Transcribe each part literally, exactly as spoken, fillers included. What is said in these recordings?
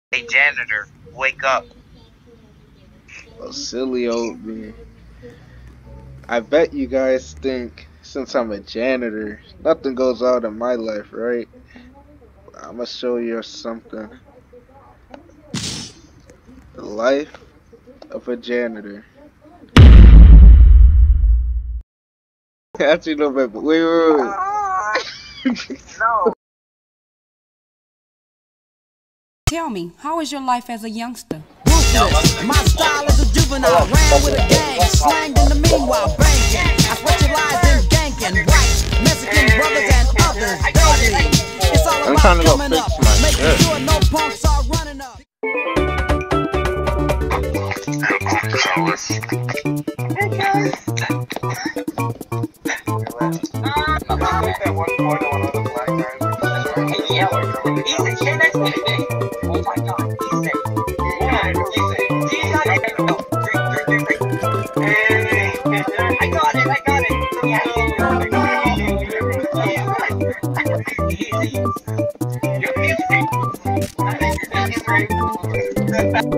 Hey janitor, wake up. Oh, silly old me. I bet you guys think since I'm a janitor, nothing goes on in my life, right? I'm gonna show you something. The life of a janitor. Actually, no, but wait, wait, wait. No. Tell me, how was your life as a youngster? Ruthless. My style is a juvenile, ran with a gang, slanged in the meanwhile, banking. I specialize in ganking, white, Mexican brothers and others, daily. It's all I'm about trying to go coming fix up, my making shirt. sure no punks are running up. He's a shit next to me. Oh my god, he's a yeah, he's a he's not a no, drink, drink, drink, drink. I got it, I got it. Yeah, easy. You're music. I think you're right.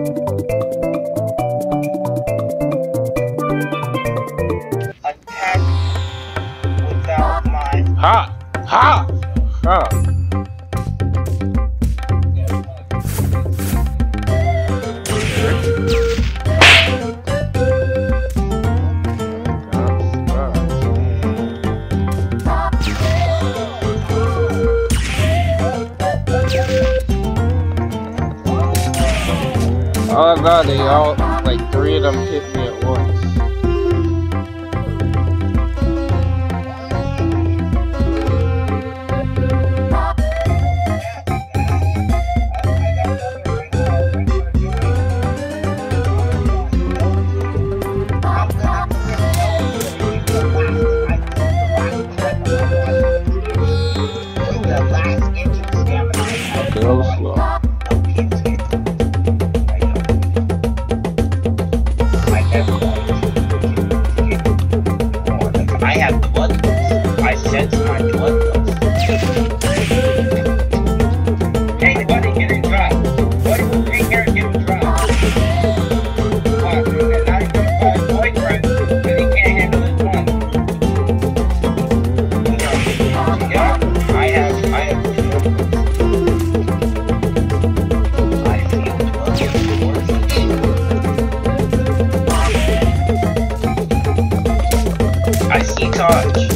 Attack without my Ha! Ha! Ha! Oh god, they all, like three of them hit me at once. Okay, that was slow. I have blood. I sense my blood. Hey, buddy, get a drop. Buddy, take care and get a drop. Fuck, and now you're gonna call his boyfriend, and he can't handle his one. Yeah, I have, I have. I feel blood. I see touch.